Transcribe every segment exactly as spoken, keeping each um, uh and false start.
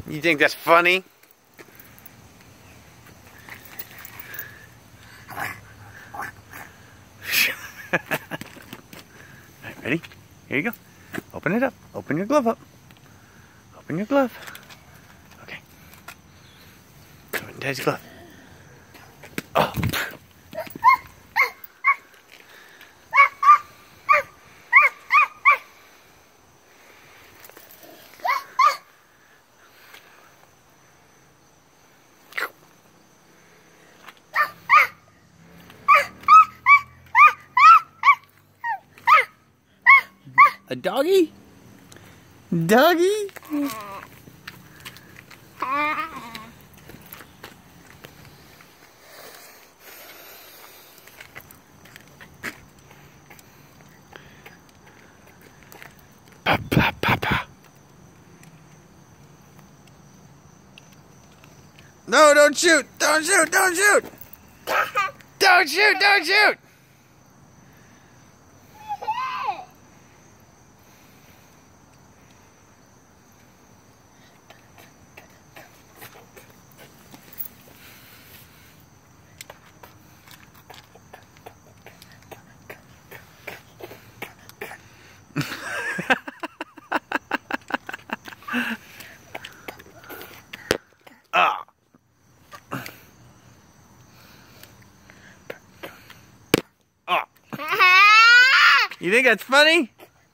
You think that's funny? Alright, ready? Here you go. Open it up. Open your glove up. Open your glove. Okay. Put it in Daddy's glove. Oh. A doggy? Doggy? Papa, papa. No, don't shoot! Don't shoot! Don't shoot! Don't shoot! Don't shoot! Ah. Ah. You think that's funny?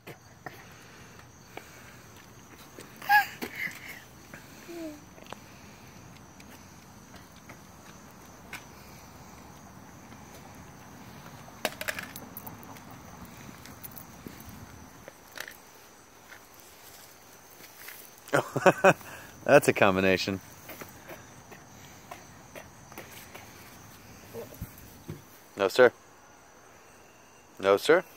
That's a combination. No, sir. No, sir.